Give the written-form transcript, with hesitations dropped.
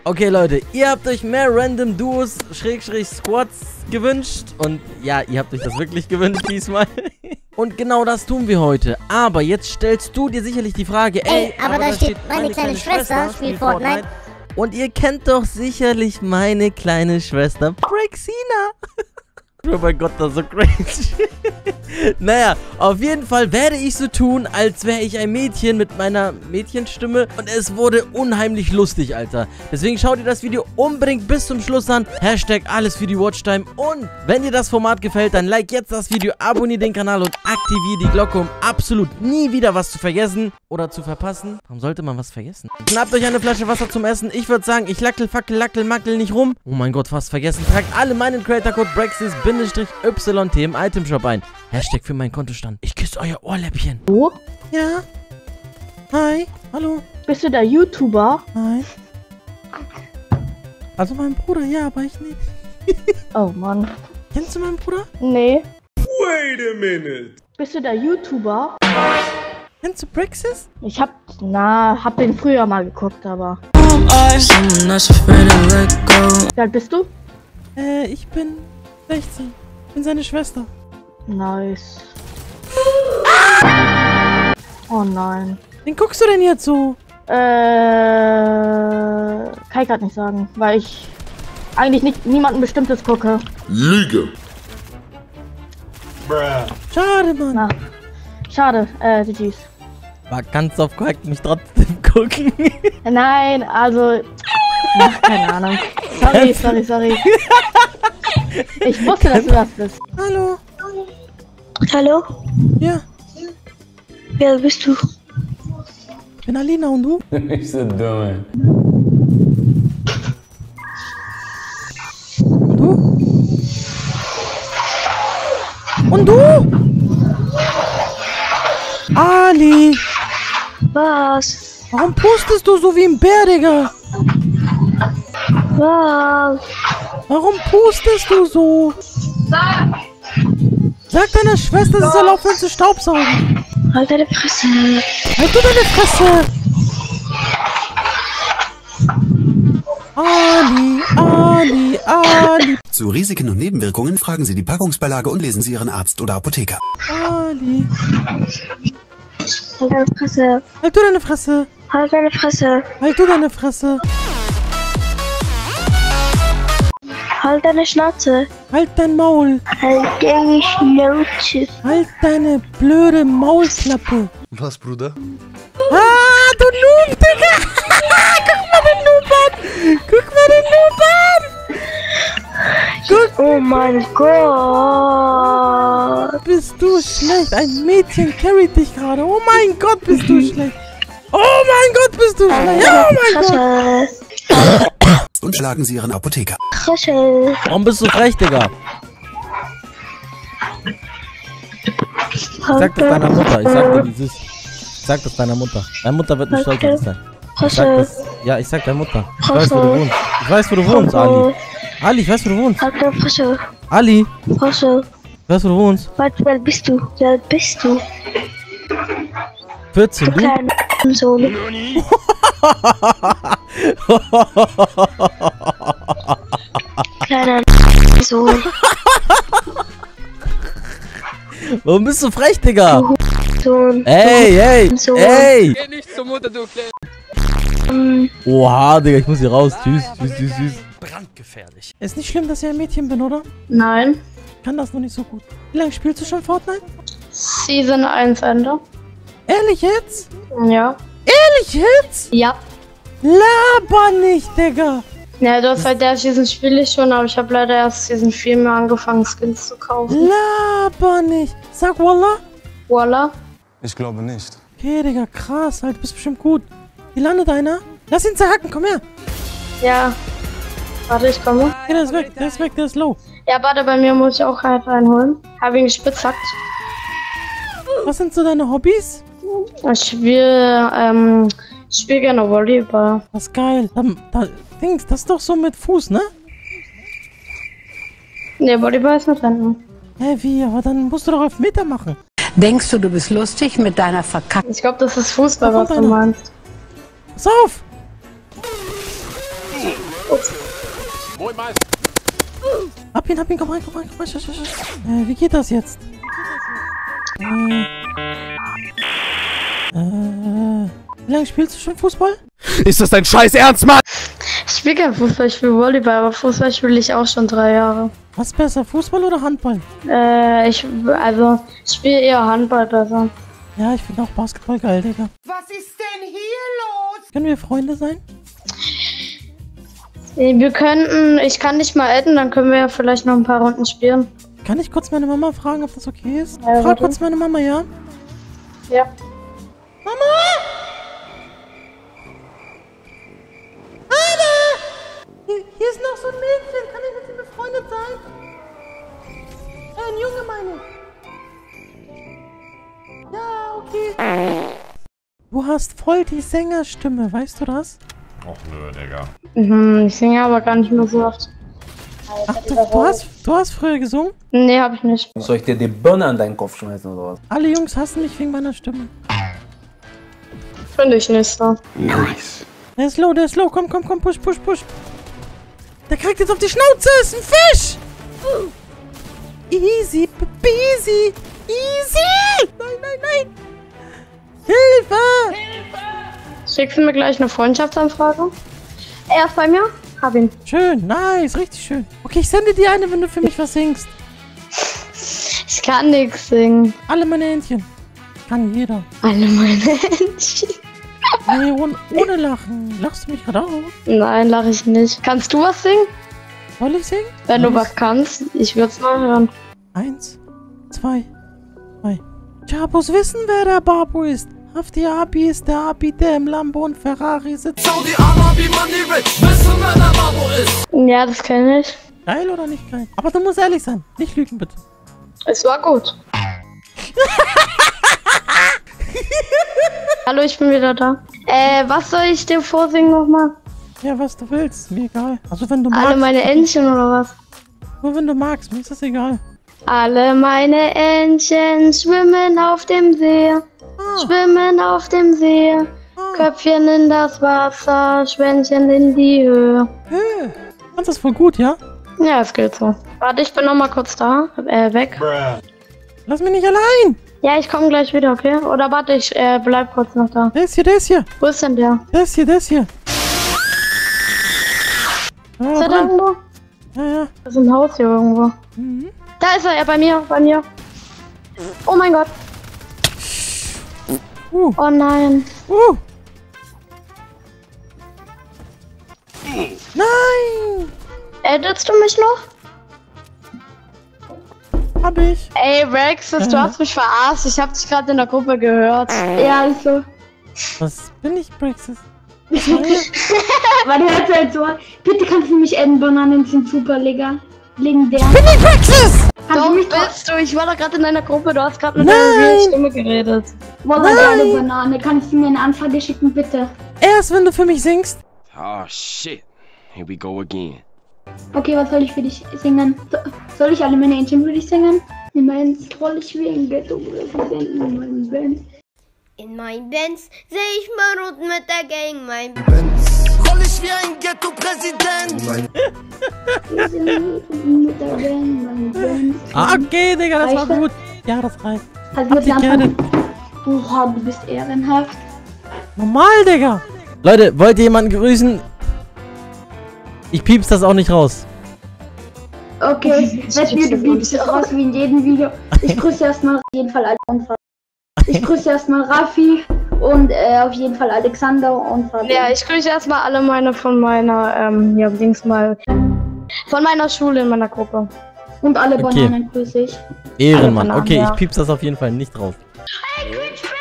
Okay, Leute, ihr habt euch mehr Random Duos, Squads gewünscht. Und ja, ihr habt euch das wirklich gewünscht diesmal. Und genau das tun wir heute. Aber jetzt stellst du dir sicherlich die Frage, ey, aber da steht, meine kleine Schwester spielt Fortnite. Und ihr kennt doch sicherlich meine kleine Schwester, Brexina. Oh mein Gott, das ist so crazy. Naja, auf jeden Fall werde ich so tun, als wäre ich ein Mädchen mit meiner Mädchenstimme. Und es wurde unheimlich lustig, Alter. Deswegen schaut ihr das Video unbedingt bis zum Schluss an. Hashtag alles für die Watchtime. Und wenn dir das Format gefällt, dann like jetzt das Video, abonniere den Kanal und aktiviere die Glocke, um absolut nie wieder was zu vergessen oder zu verpassen. Warum sollte man was vergessen? Schnappt euch eine Flasche Wasser zum Essen. Ich würde sagen, ich lackel, fackel, lackel, mackel nicht rum. Oh mein Gott, fast vergessen. Tragt alle meinen Creator-Code Brexis-YT im Itemshop ein. Hashtag für meinen Kontostand. Ich küsse euer Ohrläppchen. Oh? Ja? Hi? Hallo? Bist du der YouTuber? Nein. Also mein Bruder, ja, aber ich nicht. Oh Mann. Kennst du meinen Bruder? Nee. Wait a minute. Bist du der YouTuber? Kennst du Brexis? Ich hab den früher mal geguckt, aber... Wie alt bist du? Ich bin 16. Ich bin seine Schwester. Nice. Oh nein. Wen guckst du denn jetzt so? Kann ich grad nicht sagen, weil ich eigentlich niemanden Bestimmtes gucke. Lüge. Schade, Mann. Na, schade, GG's. War ganz auf korrekt mich trotzdem gucken. Nein, also... Ach, keine Ahnung. Sorry. Ich wusste, dass du das bist. Hallo. Hallo? Ja, Wer bist du? ich bin Alina und du? Ich so dumm. Und du? Und du? Ali, Was? warum pustest du so wie ein Bär, Digga? Was? Warum pustest du so? Sag deiner Schwester, sie soll aufhören zu staubsaugen. Halt deine Fresse. Halt du deine Fresse! Ali. Zu Risiken und Nebenwirkungen fragen Sie die Packungsbeilage und lesen Sie Ihren Arzt oder Apotheker. Ali. Halt deine Fresse. Halt du deine Fresse! Halt deine Fresse. Halt du deine Fresse! Halt deine Schnauze. Halt dein Maul! Halt deine Schnauze. Halt deine blöde Maulklappe! Was, Bruder? Ah, du Noob, Digga! Guck mal den Noob an! Oh mein Gott. Bist du schlecht? Ein Mädchen carryt dich gerade. Oh mein Gott, bist du schlecht. Oh mein Gott, bist du schlecht. Oh mein Gott. Fresse. Und schlagen Sie Ihren Apotheker. Fresse. Warum bist du frech, Digga? Ich sag das deiner Mutter. Ich sag dir, wie süß. Ich sag das deiner Mutter. Deine Mutter wird nicht stolz auf dich sein. Ich sag das. Ja, ich sag deiner Mutter. Ich weiß, wo du wohnst. Ich weiß, wo du wohnst, Ali. Ali, ich weiß, wo du wohnst. Halt deine Fresse. Ali, Fresse. ich weiß, wo du wohnst. Wie alt bist du? Wie alt bist du? 14, du? Kleiner Sohn. Kleiner Sohn. Warum bist du frech, Digga? Sohn. Ey! So. Ey! Geh nicht zur Mutter, du Kleine. Oha, Digga, ich muss hier raus. Tschüss. Brandgefährlich. Ist nicht schlimm, dass ich ein Mädchen bin, oder? Nein. Ich kann das noch nicht so gut. Wie lange spielst du schon Fortnite? Season 1 Ende. Ehrlich jetzt? Ja. Ehrlich jetzt? Ja. Laber nicht, Digga. Ja, seit der Season spiele ich schon, aber ich habe leider erst Season 4 mehr angefangen, Skins zu kaufen. Laber nicht. Sag Wallah. Voila. Ich glaube nicht. Okay, Digga, krass. Halt, du bist bestimmt gut. Wie landet einer? Lass ihn zerhacken, komm her. Ja. Warte, ich komme. Okay, der ist weg, der ist low. Ja, warte, bei mir muss ich auch halt reinholen. Hab ihn gespitzhackt. Was sind so deine Hobbys? Ich spiel gerne Volleyball. Das ist geil. Dings, das ist doch so mit Fuß, ne? Ne, Volleyball ist mit Händen. Hä, wie? Aber dann musst du doch auf Meter machen. Denkst du, du bist lustig mit deiner verkackten... Ich glaube, das ist Fußball, Da was kommt du einer. meinst. Pass auf! Hab ihn, komm rein. Wie geht das jetzt? Wie lange spielst du schon Fußball? Ist das dein scheiß Ernst, Mann? Ich spiele kein Fußball, ich spiele Volleyball, aber Fußball spiele ich auch schon 3 Jahre. Was ist besser, Fußball oder Handball? Ich spiele eher Handball besser. Ja, ich finde auch Basketball geil, Digga. Was ist denn hier los? Können wir Freunde sein? Wir könnten, ich kann dich mal adden, dann können wir ja vielleicht noch ein paar Runden spielen. Kann ich kurz meine Mama fragen, ob das okay ist? Ja, Frag kurz meine Mama, ja? Ja. Mama! Hier ist noch so ein Mädchen. Kann ich mit ihm befreundet sein? Ein Junge, meine ich. Ja, okay. Du hast voll die Sängerstimme, weißt du das? Och nö, Digga. Ich singe aber gar nicht mehr so oft. Ach, du hast früher gesungen? Nee, hab ich nicht. Soll ich dir die Birne an deinen Kopf schmeißen oder was? Alle Jungs hassen mich wegen meiner Stimme. Finde ich nicht so. Nice. Der ist low. Komm, push. Der kriegt jetzt auf die Schnauze. Ist ein Fisch. Easy, peasy. Easy. Nein. Hilfe. Schickst du mir gleich eine Freundschaftsanfrage? Er ist bei mir? Hab ihn. Schön, nice, richtig schön. Okay, ich sende dir eine, wenn du für mich was singst. Ich kann nichts singen. Alle meine Händchen. Kann jeder. Alle meine Händchen. Nee, ohne Lachen. Lachst du mich gerade aus? Nein, lach ich nicht. Kannst du was singen? Soll ich singen? Wenn du was kannst, ich würde es mal hören. 1, 2, 3. Chabos wissen, wer der Babu ist. Hafti Abi ist der Abi, der im Lambo und Ferrari sitzt. Ja, das kenne ich. Geil oder nicht geil? Aber du musst ehrlich sein. Nicht lügen, bitte. Es war gut. Hallo, ich bin wieder da. Was soll ich dir vorsingen nochmal? Ja, was du willst. Mir egal. Also wenn du magst. Alle meine Entchen oder was? Nur wenn du magst. Mir ist das egal. Alle meine Entchen schwimmen auf dem See. Schwimmen auf dem See. Köpfchen in das Wasser, Schwänzchen in die Höhe. Kannst das voll gut, ja? Ja, es geht so. Warte, ich bin noch mal kurz da. Weg. Lass mich nicht allein. Ja, ich komme gleich wieder, okay? Oder warte, ich bleib kurz noch da. Der ist hier. Wo ist denn der? Der ist hier. Ist er da irgendwo? Ja. Das ist ein Haus hier irgendwo. Mhm. Da ist er, bei mir. Oh mein Gott. Oh nein. Nein! Addest du mich noch? Hab ich. Ey, Rex, du hast mich verarscht. Ich hab dich gerade in der Gruppe gehört. Ja, also. Was bin ich, Brexis? Warte, hört halt so. Bitte kannst du mich adden, Bananen sind super legendär. Bin ich, Brexis? Doch, bist du. Ich war doch gerade in deiner Gruppe. Du hast gerade mit deiner Stimme geredet. Wallah, gerne Banane. Kannst du mir eine Anfrage schicken, bitte? Erst wenn du für mich singst. Oh shit. Here we go again. Okay, was soll ich für dich singen? Soll ich alle meine Händchen für dich singen? In meinen roll ich wie ein Ghetto-Präsident in meinen Benz. In mein Benz seh ich mal rund mit der Gang, mein Benz. Roll ich wie ein Ghetto-Präsident. Mit der Gang, mein Benz. Okay, Digga, das war gut. Ja, das reicht. Also Hab dich gerne. Oha, du bist ehrenhaft. Normal, Digga. Leute, wollt ihr jemanden grüßen? Ich pieps das auch nicht raus. Okay, weißt du, du piepst raus wie in jedem Video. Ich grüße erstmal auf jeden Fall Alexander. Ich grüße erstmal Raffi und auf jeden Fall Alexander und Fabian. Ja, ich grüße erstmal alle meine von meiner, von meiner Schule in meiner Gruppe. Und alle Bananen grüße ich. Ehrenmann. Bananen, Okay, ja. ich pieps das auf jeden Fall nicht drauf. Hey,